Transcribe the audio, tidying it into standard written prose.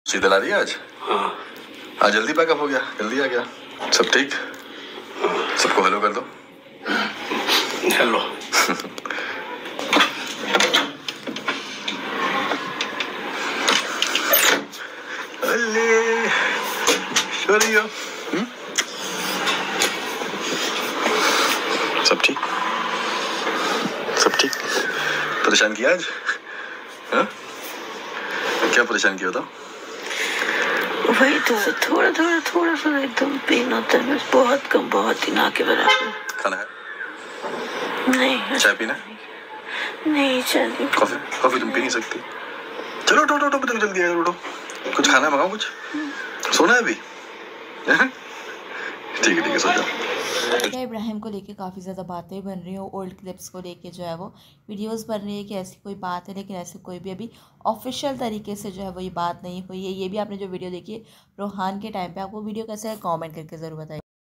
सीधा ला रही है आज। हाँ। आज जल्दी पैकअप हो गया, जल्दी आ गया। सब ठीक? सबको हेलो कर दो। हेलो। सब ठीक? सब ठीक? परेशान किया आज? हाँ? क्या परेशान किया था? वही तो थोड़ा सा एकदम पेन होता है बस, बहुत कम, बहुत ही ना के बराबर। खाना है? नहीं। चाय पीना? नहीं चाय नहीं। कॉफी तुम पी नहीं सकती। चलो उठो जल्दी आ, उठो। कुछ खाना मंगाओ, कुछ सोना है अभी? ठीक है सो जाओ। इब्राहिम को लेके काफ़ी ज़्यादा बातें बन रही हो, ओल्ड क्लिप्स को लेके जो है वो वीडियोस बन रही है कि ऐसी कोई बात है, लेकिन ऐसे कोई भी अभी ऑफिशियल तरीके से जो है वो ये बात नहीं हुई है। ये भी आपने जो वीडियो देखी है रोहान के टाइम पे, आपको वीडियो कैसा है कमेंट करके ज़रूर बताइए।